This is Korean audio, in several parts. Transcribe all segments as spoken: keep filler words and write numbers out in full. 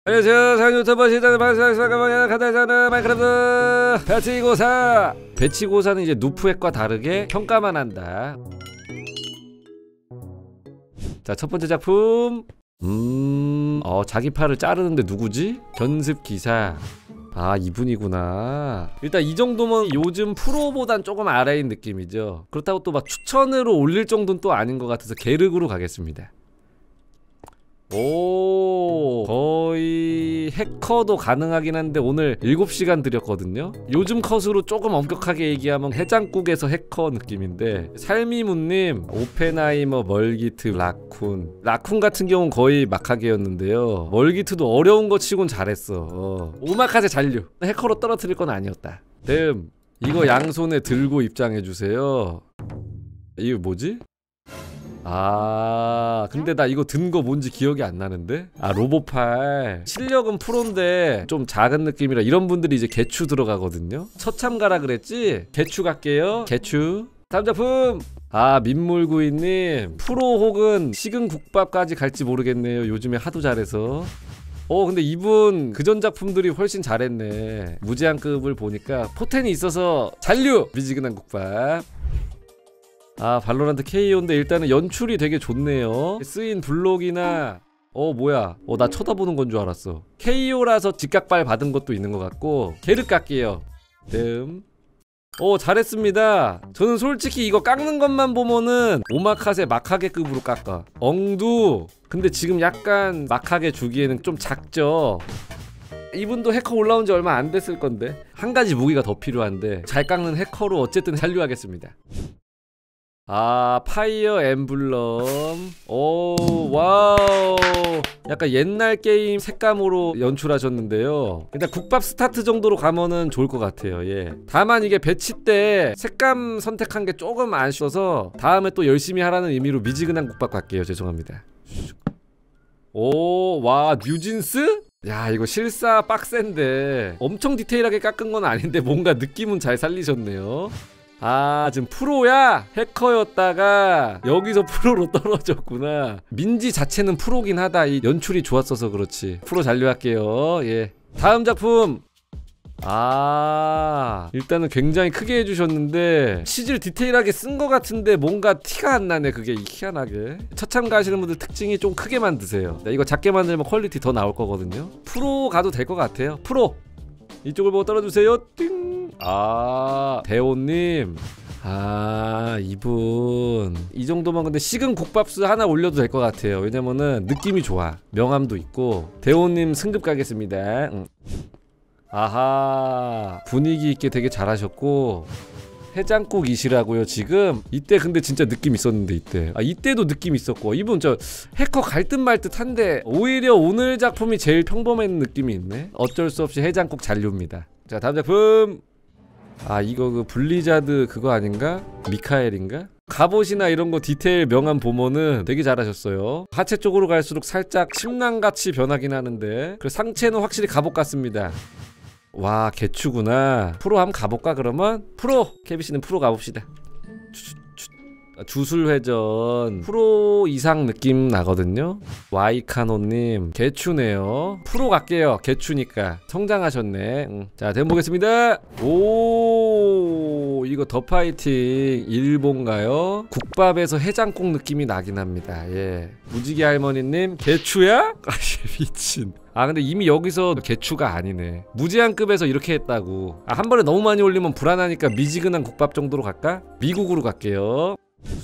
안녕하세요. 상 유튜버 시장 방송에서 가다자는 마이크래프트 배치고사. 배치고사는 이제 누프액과 다르게 평가만 한다. 자, 첫 번째 작품. 음, 어, 자기 팔을 자르는데 누구지? 견습 기사. 아, 이분이구나. 일단 이 정도면 요즘 프로보단 조금 아래인 느낌이죠. 그렇다고 또 막 추천으로 올릴 정도는 또 아닌 것 같아서 게르그로 가겠습니다. 오, 거의 해커도 가능하긴 한데 오늘 일곱 시간 드렸거든요. 요즘 컷으로 조금 엄격하게 얘기하면 해장국에서 해커 느낌인데, 살미문님, 오펜하이머, 멀기트, 라쿤. 라쿤 같은 경우는 거의 막하게였는데요. 멀기트도 어려운 거 치곤 잘했어. 어. 오마카세 잔류. 해커로 떨어뜨릴 건 아니었다. 다음, 이거 양손에 들고 입장해주세요. 이거 뭐지? 아, 근데 나 이거 든 거 뭔지 기억이 안 나는데? 아, 로보팔. 실력은 프로인데 좀 작은 느낌이라 이런 분들이 이제 개추 들어가거든요. 처참가라 그랬지? 개추 갈게요. 개추. 다음 작품. 아, 민물구이님, 프로 혹은 식은 국밥까지 갈지 모르겠네요. 요즘에 하도 잘해서. 어, 근데 이분 그전 작품들이 훨씬 잘했네. 무제한급을 보니까 포텐이 있어서 잔류! 미지근한 국밥. 아, 발로란트 케이오인데 일단은 연출이 되게 좋네요. 쓰인 블록이나 어 뭐야, 어 나 쳐다보는 건 줄 알았어. 케이오라서 직각발 받은 것도 있는 것 같고. 게르 깎게요. 뜸. 오, 잘했습니다. 저는 솔직히 이거 깎는 것만 보면은 오마카세 막하게급으로 깎아. 엉두. 근데 지금 약간 막하게 주기에는 좀 작죠. 이분도 해커 올라온 지 얼마 안 됐을 건데 한 가지 무기가 더 필요한데 잘 깎는 해커로 어쨌든 잔류하겠습니다. 아, 파이어 엠블럼. 오, 와우. 약간 옛날 게임 색감으로 연출하셨는데요. 일단 국밥 스타트 정도로 가면은 좋을 것 같아요. 예. 다만 이게 배치 때 색감 선택한 게 조금 아쉬워서 다음에 또 열심히 하라는 의미로 미지근한 국밥 갈게요. 죄송합니다. 오, 와, 뉴진스? 야, 이거 실사 빡센데 엄청 디테일하게 깎은 건 아닌데 뭔가 느낌은 잘 살리셨네요. 아, 지금 프로야? 해커였다가 여기서 프로로 떨어졌구나. 민지 자체는 프로긴 하다. 이 연출이 좋았어서 그렇지. 프로 잔류할게요. 예. 다음 작품. 아, 일단은 굉장히 크게 해주셨는데 치질 디테일하게 쓴 것 같은데 뭔가 티가 안 나네. 그게 희한하게. 첫 참가 하시는 분들 특징이 좀 크게 만드세요. 이거 작게 만들면 퀄리티 더 나올 거거든요. 프로 가도 될 것 같아요. 프로! 이쪽을 보고 떨어주세요. 띵! 아, 대호님. 아, 이분 이 정도면 근데 식은 국밥수 하나 올려도 될 것 같아요. 왜냐면은 느낌이 좋아. 명암도 있고. 대호님 승급 가겠습니다. 응. 아하, 분위기 있게 되게 잘하셨고. 해장국이시라고요 지금? 이때 근데 진짜 느낌 있었는데 이때. 아, 이때도 느낌 있었고. 이분 저 해커 갈 듯 말 듯 한데 오히려 오늘 작품이 제일 평범한 느낌이 있네. 어쩔 수 없이 해장국 잔류입니다. 자, 다음 작품. 아, 이거 그 블리자드 그거 아닌가? 미카엘인가? 갑옷이나 이런 거 디테일 명암 보면은 되게 잘하셨어요. 하체 쪽으로 갈수록 살짝 침낭같이 변하긴 하는데 그 상체는 확실히 갑옷 같습니다. 와, 개추구나. 프로 한번 가볼까 그러면? 프로! 케비씨는 프로 가봅시다. 주술회전 프로 이상 느낌 나거든요. 와이카노님 개추네요. 프로 갈게요. 개추니까 성장하셨네. 응. 자, 대본 보겠습니다. 오, 이거 더 파이팅 일본가요? 국밥에서 해장국 느낌이 나긴 합니다. 예. 무지개 할머니님 개추야? 아씨, 미친. 아, 근데 이미 여기서 개추가 아니네. 무제한급에서 이렇게 했다고. 아, 한 번에 너무 많이 올리면 불안하니까 미지근한 국밥 정도로 갈까? 미국으로 갈게요.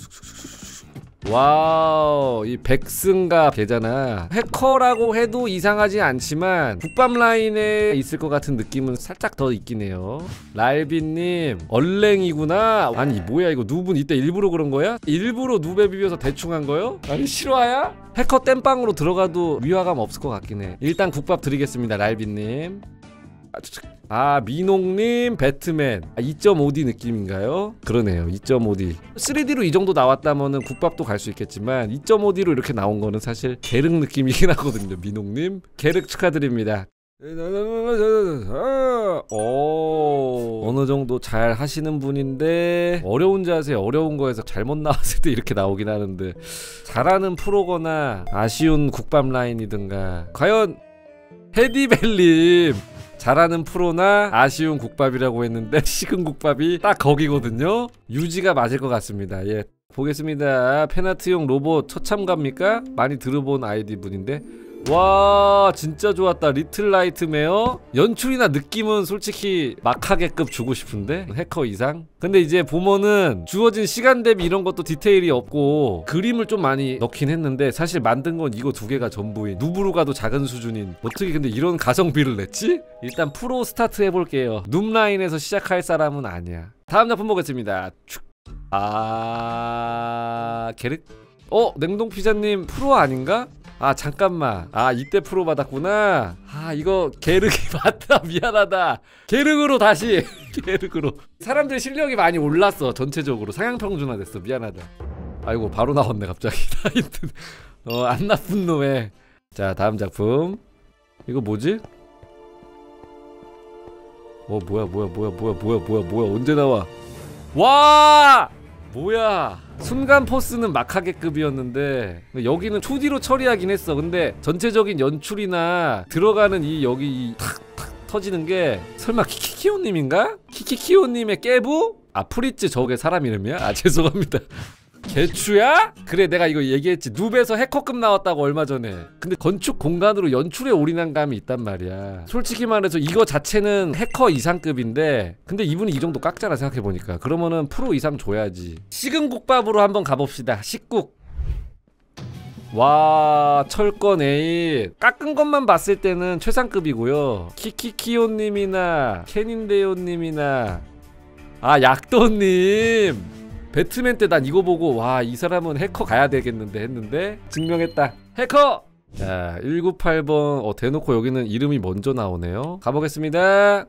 와우, 이 백승갑 되잖아. 해커라고 해도 이상하지 않지만 국밥 라인에 있을 것 같은 느낌은 살짝 더 있긴 해요. 랄비님 얼랭이구나. 아니 뭐야 이거, 누분 이때 일부러 그런 거야? 일부러 누베 비벼서 대충 한 거요? 아니 실화야? 해커 땜빵으로 들어가도 위화감 없을 것 같긴 해. 일단 국밥 드리겠습니다. 랄비님. 아, 민홍님 배트맨. 아, 이 점 오 디 느낌인가요? 그러네요. 이 점 오 디. 쓰리디로 이 정도 나왔다면은 국밥도 갈 수 있겠지만 이 점 오 디로 이렇게 나온 거는 사실 게륵 느낌이긴 하거든요. 민홍님 게륵 축하드립니다. 오, 어느 정도 잘 하시는 분인데 어려운 자세, 어려운 거에서 잘못 나왔을 때 이렇게 나오긴 하는데 잘하는 프로거나 아쉬운 국밥 라인이든가 과연 헤디벨님 잘하는 프로나 아쉬운 국밥이라고 했는데 식은 국밥이 딱 거기거든요. 유지가 맞을 것 같습니다. 예, 보겠습니다. 팬아트용 로봇 첫 참가입니까? 많이 들어본 아이디 분인데 와 진짜 좋았다. 리틀 나이트메어 연출이나 느낌은 솔직히 막하게급 주고 싶은데 해커 이상? 근데 이제 보면은 주어진 시간 대비 이런 것도 디테일이 없고 그림을 좀 많이 넣긴 했는데 사실 만든 건 이거 두 개가 전부인 누브루가도 작은 수준인 어떻게 근데 이런 가성비를 냈지? 일단 프로 스타트 해볼게요. 눔라인에서 시작할 사람은 아니야. 다음 작품 보겠습니다. 아... 게르... 어? 냉동피자님 프로 아닌가? 아 잠깐만 아 이때 프로 받았구나. 아 이거 게르기 맞다. 미안하다. 게르그로 다시 게르그로 사람들 실력이 많이 올랐어. 전체적으로 상향평준화 됐어. 미안하다. 아이고 바로 나왔네 갑자기. 하여튼 어 안 나쁜 놈에. 자 다음 작품 이거 뭐지? 어 뭐야 뭐야 뭐야 뭐야 뭐야 뭐야 뭐야 언제 나와? 와 뭐야 순간 포스는 막하게급이었는데 여기는 투디로 처리하긴 했어. 근데 전체적인 연출이나 들어가는 이 여기 이 탁탁 터지는 게 설마 키키키오님인가? 키키키오님의 깨부? 아 프리츠 저게 사람 이름이야? 아 죄송합니다. 개추야? 그래 내가 이거 얘기했지. 눕에서 해커급 나왔다고 얼마 전에. 근데 건축 공간으로 연출에 올인한 감이 있단 말이야. 솔직히 말해서 이거 자체는 해커 이상급인데 근데 이분이 이 정도 깎잖아 생각해보니까. 그러면은 프로 이상 줘야지. 식은 국밥으로 한번 가봅시다. 식국. 와 철권 에잇 깎은 것만 봤을 때는 최상급이고요. 키키키오님이나 캐닌데요님이나 아 약도님 배트맨 때 난 이거 보고 와 이 사람은 해커 가야 되겠는데 했는데 증명했다. 해커! 자 일구팔 번 어 대놓고 여기는 이름이 먼저 나오네요. 가보겠습니다.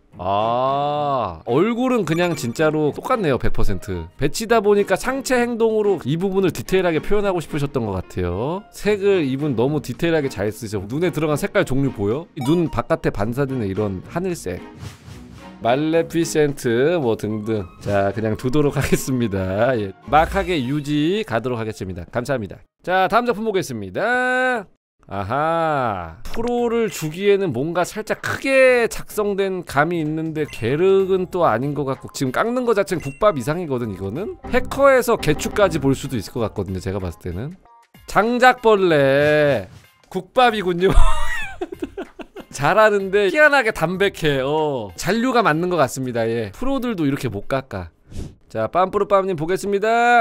아 얼굴은 그냥 진짜로 똑같네요. 백 퍼센트 배치다 보니까 상체 행동으로 이 부분을 디테일하게 표현하고 싶으셨던 것 같아요. 색을 이분 너무 디테일하게 잘 쓰죠. 눈에 들어간 색깔 종류 보여? 눈 바깥에 반사되는 이런 하늘색 말레피센트 뭐 등등. 자 그냥 두도록 하겠습니다. 예. 막하게 유지 가도록 하겠습니다. 감사합니다. 자 다음 작품 보겠습니다. 아하 프로를 주기에는 뭔가 살짝 크게 작성된 감이 있는데 게륵은 또 아닌 것 같고 지금 깎는 거 자체는 국밥 이상이거든. 이거는 해커에서 개추까지 볼 수도 있을 것 같거든요. 제가 봤을 때는 장작벌레 국밥이군요. 잘하는데 희한하게 담백해. 어 잔류가 맞는 것 같습니다. 예. 프로들도 이렇게 못 깎아. 자 빰뿌르빰님 보겠습니다.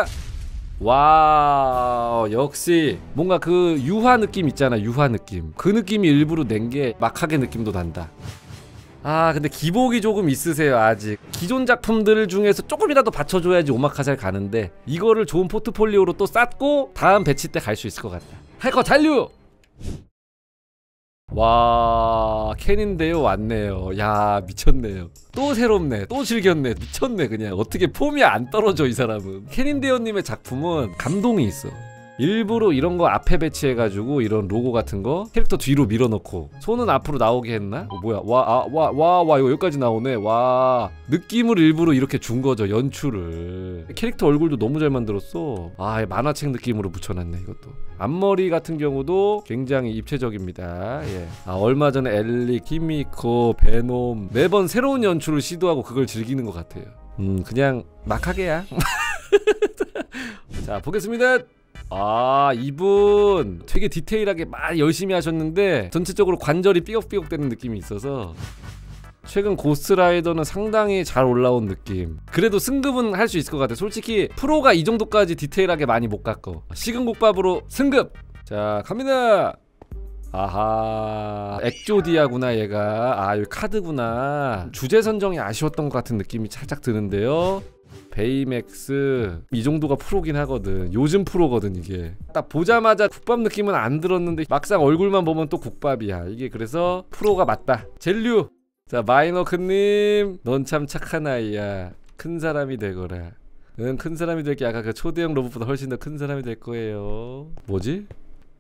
와 역시 뭔가 그 유화 느낌 있잖아. 유화 느낌 그 느낌이 일부러 낸 게 막하게 느낌도 난다. 아 근데 기복이 조금 있으세요. 아직 기존 작품들 중에서 조금이라도 받쳐줘야지 오마카세를 가는데 이거를 좋은 포트폴리오로 또 쌓고 다음 배치 때 갈 수 있을 것 같다. 해커 잔류! 와 캔인데요 왔네요. 야 미쳤네요. 또 새롭네. 또 즐겼네. 미쳤네. 그냥 어떻게 폼이 안 떨어져 이 사람은. 캔인데요님의 작품은 감동이 있어. 일부러 이런 거 앞에 배치해가지고 이런 로고 같은 거 캐릭터 뒤로 밀어넣고 손은 앞으로 나오게 했나? 어, 뭐야 와 아 와 와 와 이거 여기까지 나오네. 와 느낌을 일부러 이렇게 준 거죠. 연출을. 캐릭터 얼굴도 너무 잘 만들었어. 아 만화책 느낌으로 붙여놨네. 이것도 앞머리 같은 경우도 굉장히 입체적입니다. 예. 아 얼마 전에 엘리, 키미코, 베놈 매번 새로운 연출을 시도하고 그걸 즐기는 것 같아요. 음 그냥 막하게야. 자 보겠습니다. 아 이분 되게 디테일하게 막 열심히 하셨는데 전체적으로 관절이 삐걱삐걱 되는 느낌이 있어서 최근 고스트라이더는 상당히 잘 올라온 느낌. 그래도 승급은 할 수 있을 것 같아. 솔직히 프로가 이 정도까지 디테일하게 많이 못 깎어. 식은 국밥으로 승급! 자 갑니다. 아하 엑조디아구나 얘가. 아 여기 카드구나. 주제 선정이 아쉬웠던 것 같은 느낌이 살짝 드는데요. 베이맥스 이 정도가 프로긴 하거든. 요즘 프로거든 이게. 딱 보자마자 국밥 느낌은 안 들었는데 막상 얼굴만 보면 또 국밥이야 이게. 그래서 프로가 맞다. 젤류. 자 마이너크님 넌 참 착한 아이야. 큰 사람이 되거라. 응 큰 사람이 될게 아까 그 초대형 로봇보다 훨씬 더 큰 사람이 될 거예요. 뭐지?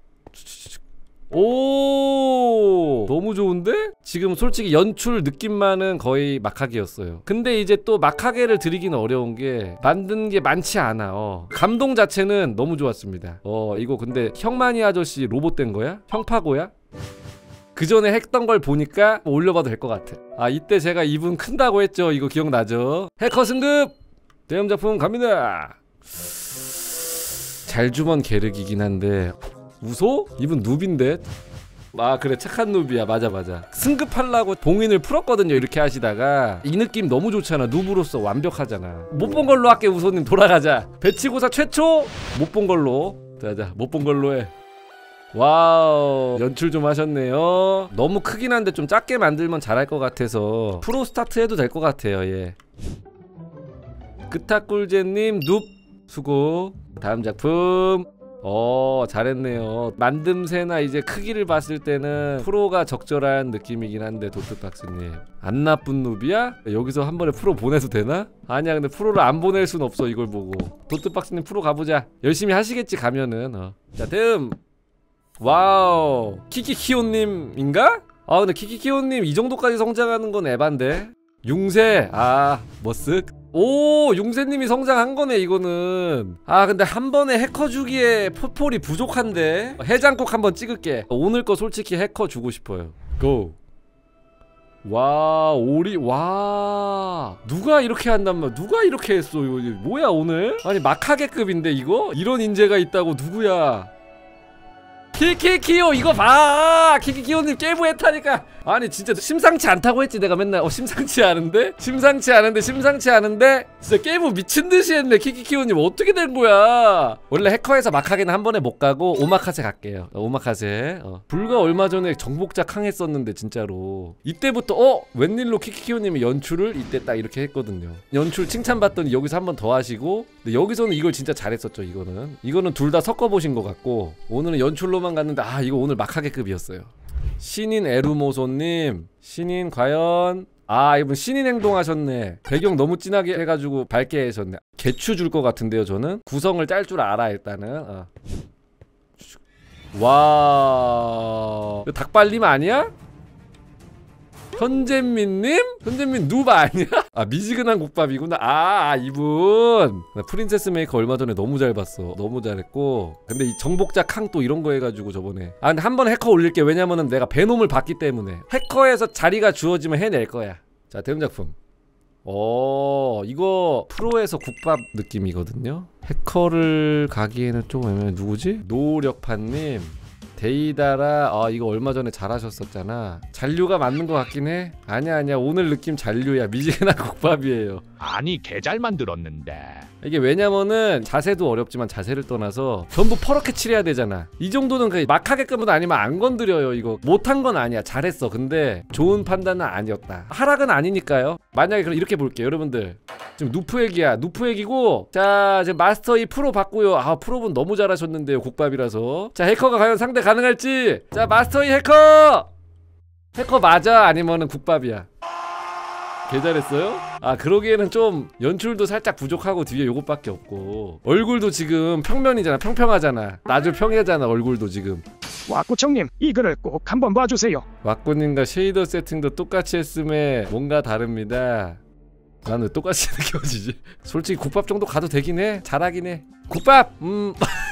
오 너무 좋은데? 지금 솔직히 연출 느낌만은 거의 막하게였어요. 근데 이제 또 막하게를 드리기는 어려운 게 만든 게 많지 않아. 어. 감동 자체는 너무 좋았습니다. 어 이거 근데 형만이 아저씨 로봇 된 거야? 형파고야? 그 전에 했던 걸 보니까 뭐 올려봐도 될 것 같아. 아 이때 제가 이분 큰다고 했죠. 이거 기억나죠? 해커 승급 대형 작품 갑니다. 잘 주면 계륵이긴 한데 우소? 이분 누비인데? 아 그래 착한 누비야. 맞아 맞아. 승급하려고 봉인을 풀었거든요. 이렇게 하시다가 이 느낌 너무 좋잖아. 누브로서 완벽하잖아. 못 본 걸로 할게. 우소님 돌아가자. 배치고사 최초 못 본 걸로. 자자 못 본 걸로 해. 와우 연출 좀 하셨네요. 너무 크긴 한데 좀 작게 만들면 잘할 것 같아서 프로 스타트 해도 될 것 같아요. 예. 그타꿀제님 눕 수고. 다음 작품 어 잘했네요. 만듦새나 이제 크기를 봤을 때는 프로가 적절한 느낌이긴 한데 도트박스님 안 나쁜 누비야? 여기서 한 번에 프로 보내도 되나? 아니야 근데 프로를 안 보낼 순 없어. 이걸 보고 도트박스님 프로 가보자. 열심히 하시겠지 가면은. 어. 자 다음 와우 키키키오님인가? 아 근데 키키키오님 이 정도까지 성장하는 건 에반데. 융세 아 머쓱. 오 융세님이 성장한 거네 이거는. 아 근데 한 번에 해커 주기에 포폴이 부족한데. 해장국 한번 찍을게. 오늘 거 솔직히 해커 주고 싶어요. 고. 와 오리 와 누가 이렇게 한단 말. 누가 이렇게 했어. 이거 뭐야 오늘. 아니 막하게급인데 이거. 이런 인재가 있다고. 누구야. 키키키오 이거 봐. 키키키오님 깨부 했다니까. 아니 진짜 심상치 않다고 했지 내가 맨날. 어 심상치 않은데? 심상치 않은데 심상치 않은데 진짜 깨부 미친듯이 했네. 키키키오님 어떻게 된 거야. 원래 해커에서 막하게는 한 번에 못 가고 오마카세 갈게요. 어, 오마카세. 어. 불과 얼마 전에 정복자 강했었는데 진짜로 이때부터 어? 웬일로 키키키오님이 연출을 이때 딱 이렇게 했거든요. 연출 칭찬받더니 여기서 한 번 더 하시고. 근데 여기서는 이걸 진짜 잘했었죠. 이거는 이거는 둘 다 섞어보신 것 같고 오늘은 연출로만 갔는데 아 이거 오늘 막하게급이었어요. 신인 에루모소님 신인 과연. 아 이분 신인 행동하셨네. 배경 너무 진하게 해가지고 밝게 하셨네. 개추 줄 것 같은데요 저는. 구성을 짤 줄 알아 일단은. 어. 와 닭발님 아니야? 현재민님? 현재민 누바 아니야? 아 미지근한 국밥이구나. 아, 아 이분 나 프린세스 메이커 얼마 전에 너무 잘 봤어. 너무 잘했고. 근데 이 정복자 캉 또 이런 거 해가지고 저번에. 아 근데 한 번 해커 올릴게. 왜냐면은 내가 베놈을 봤기 때문에. 해커에서 자리가 주어지면 해낼 거야. 자 대응 작품. 어 이거 프로에서 국밥 느낌이거든요. 해커를 가기에는 좀 애매해. 누구지? 노력파님 데이다라. 아 이거 얼마 전에 잘하셨었잖아. 잔류가 맞는 것 같긴 해. 아니야 아니야 오늘 느낌 잔류야. 미지근한 국밥이에요. 아니 개 잘 만들었는데. 이게 왜냐면은 자세도 어렵지만 자세를 떠나서 전부 퍼렇게 칠해야 되잖아. 이 정도는 그 막하게끔은 아니면 안 건드려요. 이거 못한 건 아니야. 잘했어. 근데 좋은 판단은 아니었다. 하락은 아니니까요. 만약에 그럼 이렇게 볼게요 여러분들. 지금 누프액이야. 누프액이고 자 지금 마스터 이 프로 받고요. 아 프로분 너무 잘하셨는데요 국밥이라서. 자 해커가 과연 상대 가능할지. 자 마스터 이 해커. 해커 맞아 아니면은 국밥이야. 개 잘했어요? 아 그러기에는 좀 연출도 살짝 부족하고 뒤에 요것밖에 없고 얼굴도 지금 평면이잖아. 평평하잖아. 나주 평이잖아 얼굴도 지금. 왁구청님 이 글을 꼭 한번 봐주세요. 왁구님과 쉐이더 세팅도 똑같이 했음에 뭔가 다릅니다. 나는 왜 똑같이 느껴지지? 솔직히 국밥 정도 가도 되긴 해. 잘하긴 해. 국밥! 음...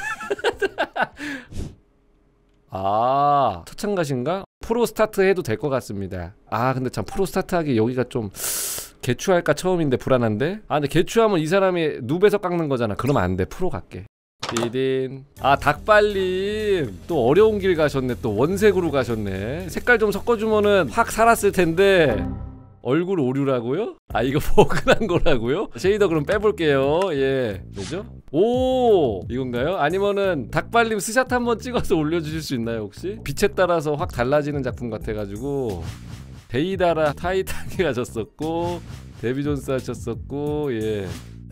아... 초창가신가? 프로 스타트 해도 될 것 같습니다. 아 근데 참 프로 스타트 하기 여기가 좀 개추할까 처음인데 불안한데? 아 근데 개추하면 이 사람이 누베서 깎는 거잖아. 그러면 안 돼. 프로 갈게. 디딘. 아 닭발님 또 어려운 길 가셨네. 또 원색으로 가셨네. 색깔 좀 섞어주면은 확 살았을 텐데 얼굴 오류라고요? 아 이거 포근한 거라고요? 쉐이더 그럼 빼볼게요. 예 뭐죠? 오 이건가요? 아니면은 닭발님 스샷 한번 찍어서 올려주실 수 있나요 혹시? 빛에 따라서 확 달라지는 작품 같아가지고. 데이다라 타이탄이 가셨었고 데비 존스 하셨었고. 예.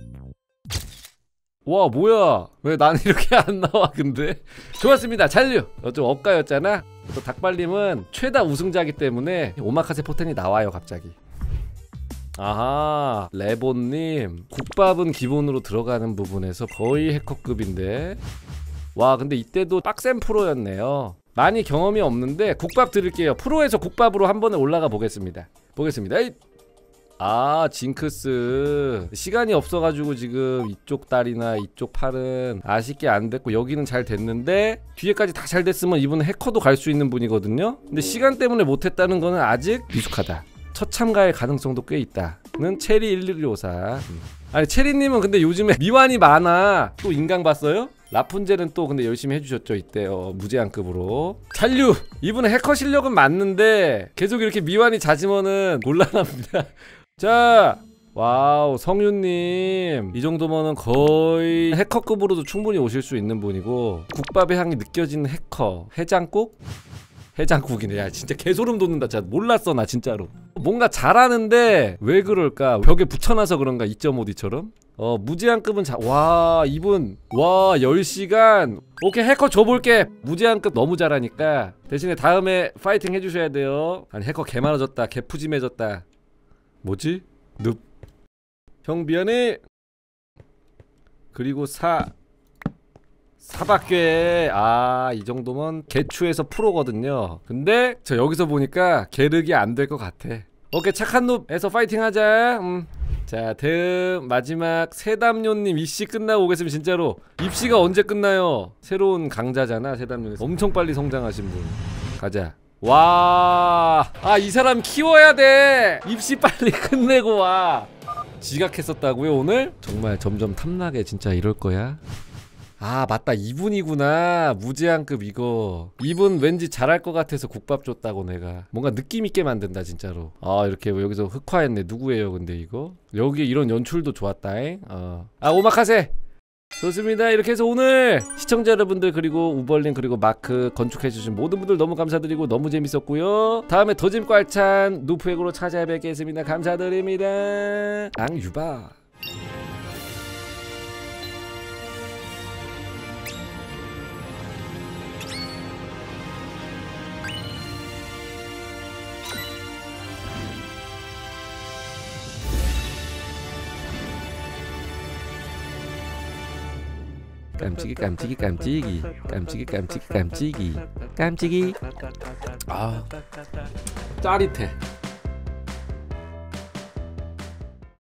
와 뭐야 왜 나는 이렇게 안 나와 근데. 좋았습니다. 잔류. 좀 억가였잖아. 또 닭발님은 최다 우승자이기 때문에 오마카세 포텐이 나와요 갑자기. 아하 레본님 국밥은 기본으로 들어가는 부분에서 거의 해커급인데. 와 근데 이때도 빡센 프로였네요. 많이 경험이 없는데 국밥 드릴게요. 프로에서 국밥으로 한 번에 올라가 보겠습니다. 보겠습니다. 에잇. 아 징크스 시간이 없어가지고 지금 이쪽 다리나 이쪽 팔은 아쉽게 안 됐고 여기는 잘 됐는데 뒤에까지 다 잘 됐으면 이분은 해커도 갈 수 있는 분이거든요. 근데 시간 때문에 못했다는 거는 아직 미숙하다. 첫 참가의 가능성도 꽤 있다는 체리 일일오사. 아니 체리님은 근데 요즘에 미완이 많아. 또 인강 봤어요? 라푼젤은 또 근데 열심히 해주셨죠 이때. 어, 무제한급으로. 잔류! 이분은 해커 실력은 맞는데 계속 이렇게 미완이 잦으면은 곤란합니다. 자 와우 성윤님 이 정도면은 거의 해커급으로도 충분히 오실 수 있는 분이고 국밥의 향이 느껴지는 해커. 해장국? 해장국이네. 야 진짜 개소름 돋는다. 진짜 몰랐어 나 진짜로. 뭔가 잘하는데 왜 그럴까? 벽에 붙여놔서 그런가? 이 점 오 디처럼? 어 무제한급은 자... 와 이분 와 열 시간 오케이 해커 줘볼게. 무제한급 너무 잘하니까 대신에 다음에 파이팅 해주셔야 돼요. 아니 해커 개 많아졌다. 개 푸짐해졌다. 뭐지? 늪. 형 미안해. 그리고 사 사박괴. 아 이 정도면 개추에서 프로거든요. 근데 저 여기서 보니까 계륵이 안 될 것 같아. 오케이 착한 놈에서 파이팅 하자. 음. 자 다음 마지막 세담요님 입시 끝나고 오겠습니다. 진짜로 입시가 언제 끝나요? 새로운 강자잖아 세담요님. 엄청 빨리 성장하신 분. 가자. 와, 아 이 사람 키워야 돼. 입시 빨리 끝내고 와. 지각했었다고요 오늘? 정말 점점 탐나게 진짜 이럴 거야. 아 맞다 이분이구나. 무제한급 이거. 이분 왠지 잘할 것 같아서 국밥 줬다고 내가. 뭔가 느낌있게 만든다 진짜로. 아 이렇게 여기서 흑화했네. 누구예요 근데 이거? 여기 이런 연출도 좋았다잉. 어. 아 오마카세 좋습니다. 이렇게 해서 오늘 시청자 여러분들 그리고 우벌님 그리고 마크 건축해주신 모든 분들 너무 감사드리고 너무 재밌었고요. 다음에 더 재밌고 알찬 누프액으로 찾아뵙겠습니다. 감사드립니다. 앙유바. 깜찍이 깜찍이 깜찍이 깜찍이 깜찍이 깜찍이 깜찍이. 아 짜릿해.